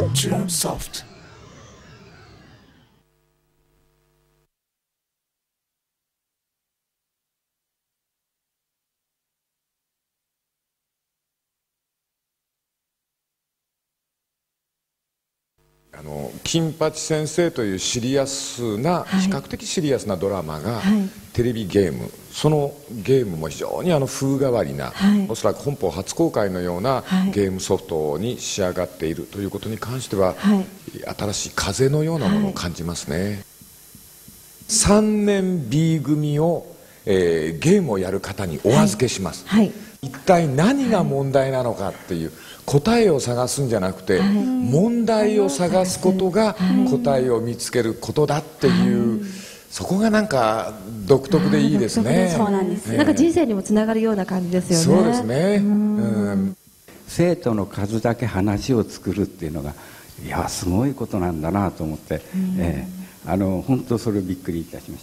Tune Soft。 金八先生というシリアスな、比較的シリアスなドラマが、テレビゲーム、そのゲームも非常に風変わりな、おそらく本邦初公開のようなゲームソフトに仕上がっているということに関しては、新しい風のようなものを感じますね。3年 B 組を、ゲームをやる方にお預けします。一体何が問題なのかっていう答えを探すんじゃなくて、問題を探すことが答えを見つけることだっていう、そこがなんか独特でいいですね。 そうなんです。なんか人生にもつながるような感じですよね。 そうですね。 生徒の数だけ話を作るっていうのが、いやすごいことなんだなと思って、本当それをびっくりいたしました。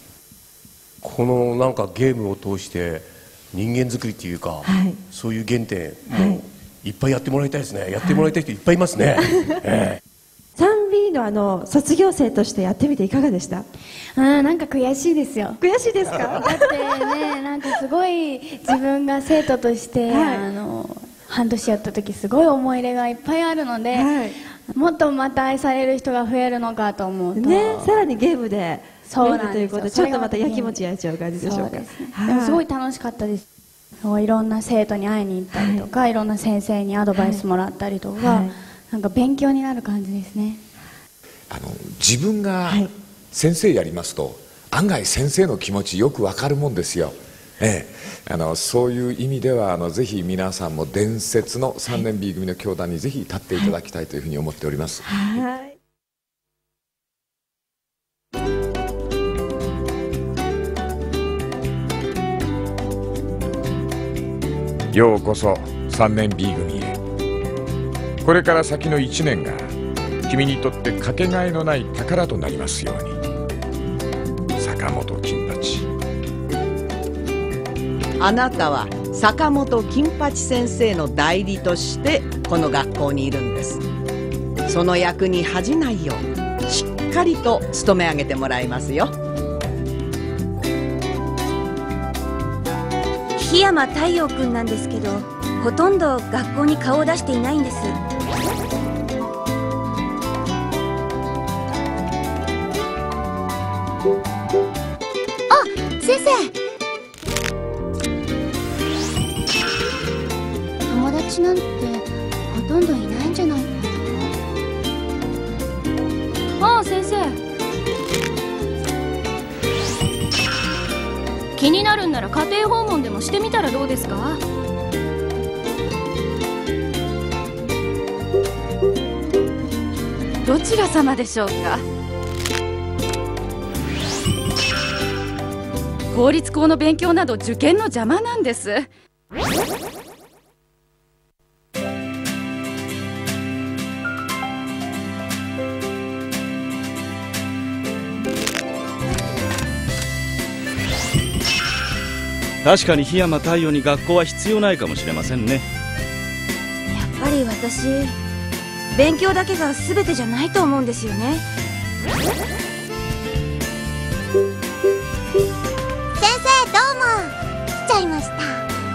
このなんかゲームを通して人間作りっていうか、そういう原点もいっぱいやってもらいたいですね。やってもらいたい人いっぱいいますね。 3B の卒業生としてやってみていかがでした？ なんか悔しいですよ。 悔しいですか？ だってね、なんかすごい自分が生徒として、半年やった時すごい思い入れがいっぱいあるので、もっとまた愛される人が増えるのかと思うとね、さらにゲームでそうなんですよ。 ということでちょっとまたやきもち焼いちゃう感じでしょうか。 でもすごい楽しかったです。いろんな生徒に会いに行ったりとか、いろんな先生にアドバイスもらったりとか、なんか勉強になる感じですね。 自分が先生やりますと、案外先生の気持ちよくわかるもんですよ。そういう意味ではぜひ皆さんも伝説の3年 B 組の教壇にぜひ立っていただきたいというふうに思っております。ようこそ3年 B 組へ。これから先の1年が君にとってかけがえのない宝となりますように。坂本金八。 あなたは坂本金八先生の代理としてこの学校にいるんです。その役に恥じないようしっかりと務め上げてもらいますよ。 檜山太陽君なんですけど、ほとんど学校に顔を出していないんです。 あ、先生。友達なんてほとんどいないんじゃないかな。 ああ、先生。気になるんなら家庭訪問でもしてみたらどうですか？ どちら様でしょうか？公立校の勉強など受験の邪魔なんです。 確かに檜山太陽に学校は必要ないかもしれませんね。 やっぱり私、勉強だけが全てじゃないと思うんですよね。 先生どうも。来ちゃいました。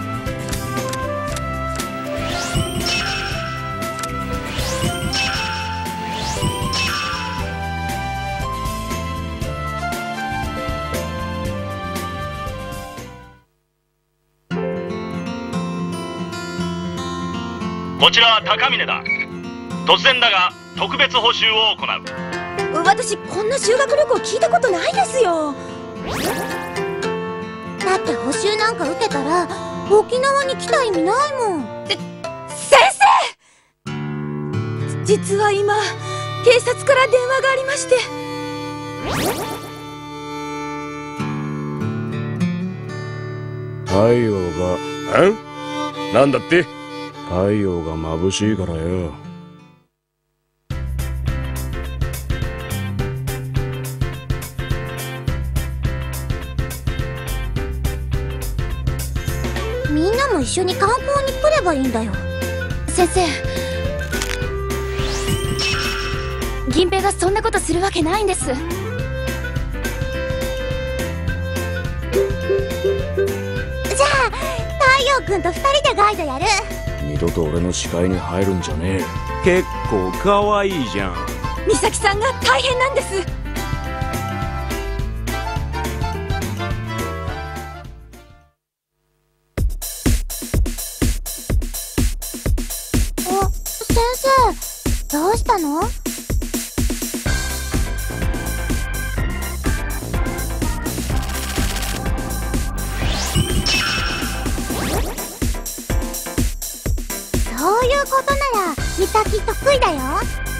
こちらは高峰だ。突然だが特別補習を行う。 私こんな修学旅行聞いたことないですよ。 だって補習なんか受けたら沖縄に来た意味ないもん。 先生、実は今警察から電話がありまして。 太陽がなんだって？ 太陽が眩しいからよ。 みんなも一緒に観光に来ればいいんだよ。先生。 銀平がそんなことするわけないんです。 じゃあ太陽君と2人でガイドやる。 二度と俺の視界に入るんじゃねえ。結構可愛いじゃん。 美咲さんが大変なんです。 先生、どうしたの？そういうことなら美咲得意だよ。